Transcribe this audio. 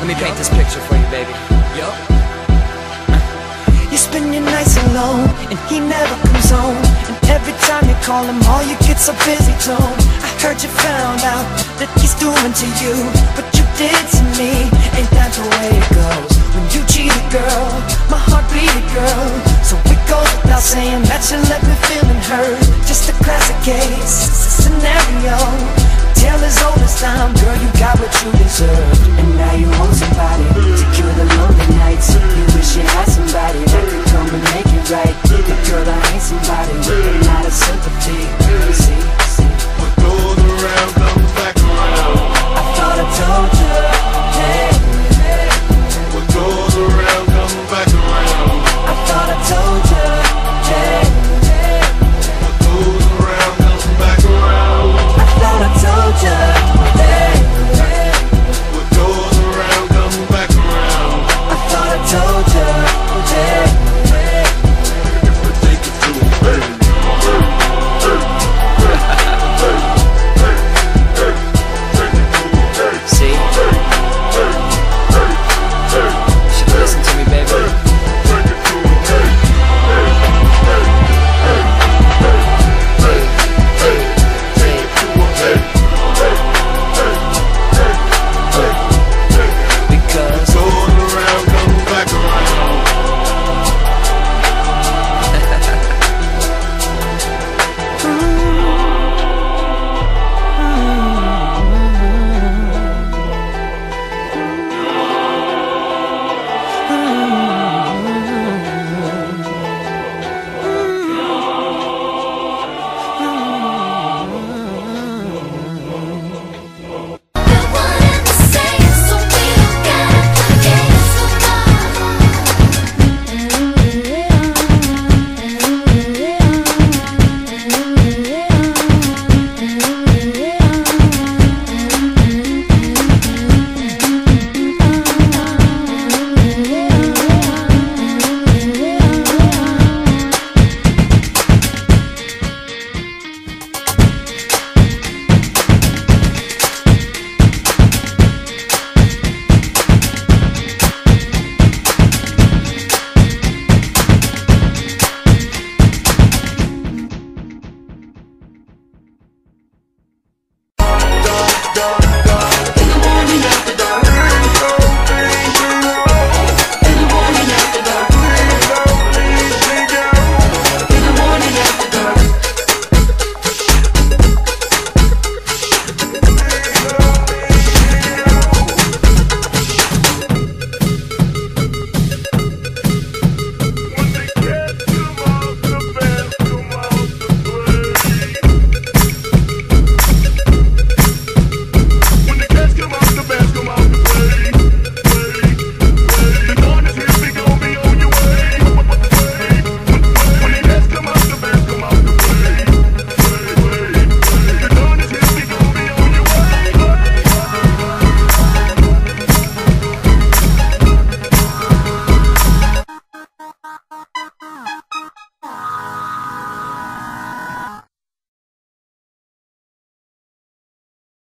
Let me paint this picture for you, baby. Yup. You spend your nights alone, and he never comes home. And every time you call him, all you get's a busy tone. I heard you found out that he's doing to you what you did to me. Ain't that the way it goes? When you cheat a girl, my heart beat a girl. So it goes without saying that you left me feeling hurt. Just a classic case.